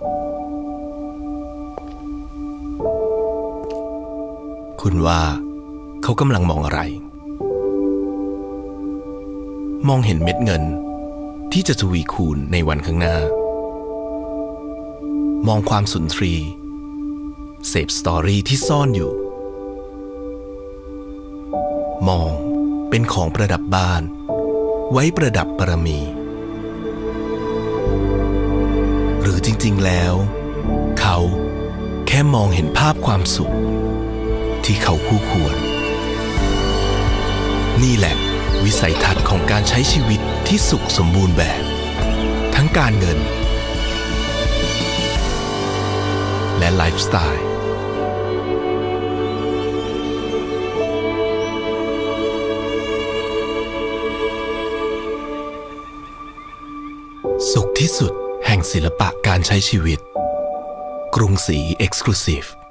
คุณว่าเขากำลังมองอะไรมองเห็นเม็ดเงินที่จะทวีคูณในวันข้างหน้ามองความสุนทรีเสพสตอรี่ที่ซ่อนอยู่มองเป็นของประดับบ้านไว้ประดับบารมีหรือจริงๆแล้วเขาแค่มองเห็นภาพความสุขที่เขาคู่ควรนี่แหละวิสัยทัศน์ของการใช้ชีวิตที่สุขสมบูรณ์แบบทั้งการเงินและไลฟ์สไตล์สุขที่สุดแห่งศิลปะการใช้ชีวิตกรุงศรี Exclusive